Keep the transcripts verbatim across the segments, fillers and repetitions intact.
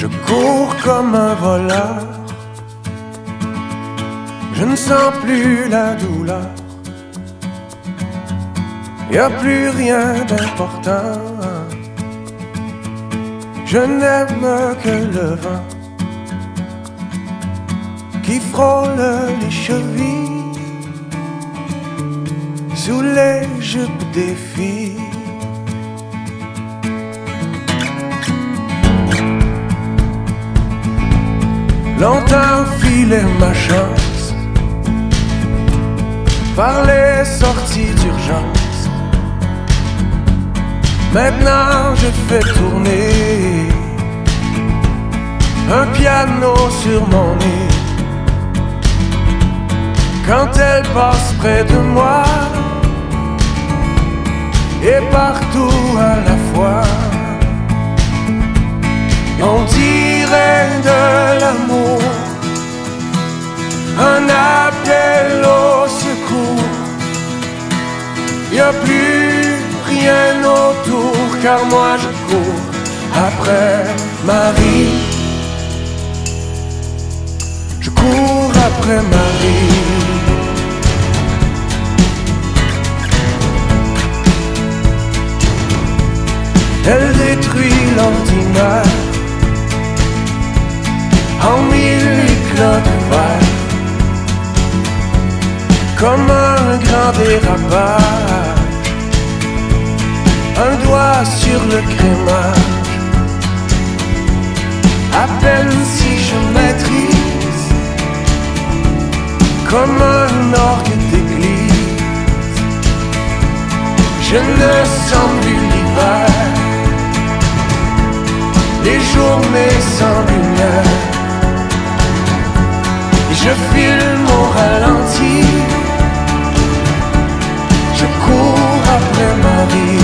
Je cours comme un voleur, je ne sens plus la douleur. Y a plus rien d'important, je n'aime que le vent qui frôle les chevilles sous les jupes des filles. Longtemps filait ma chance par les sorties d'urgence. Maintenant je fais tourner un piano sur mon nez. Quand elle passe près de moi et partout à la fois, on dirait de l'amour, un appel au secours. Y a plus rien autour, car moi je cours après Marie. Je cours après Marie. Elle détruit l'ordinaire en mille éclats de verre, comme un grand dérapage, un doigt sur le crémage. À peine si je maîtrise, comme un orgue d'église, je ne sens plus l'hiver, les journées sans lumière. Je filme au ralenti, je cours après Marie.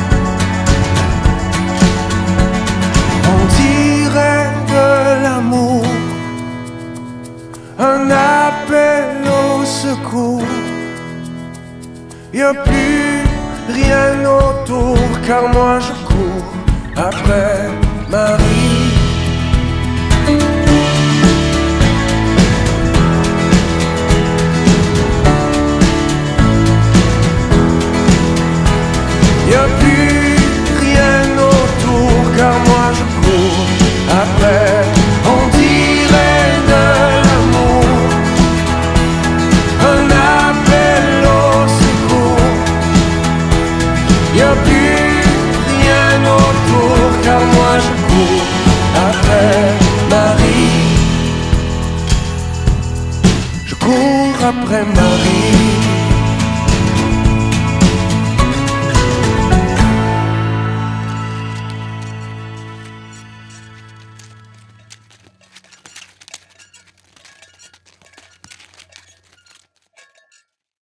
On dirait de l'amour, un appel au secours. Y a plus rien autour, car moi je cours après Marie. Y a plus rien autour, car moi je cours après. On dirait de l'amour, un appel au secours. Y a plus rien autour, car moi je cours après Marie. Je cours après Marie.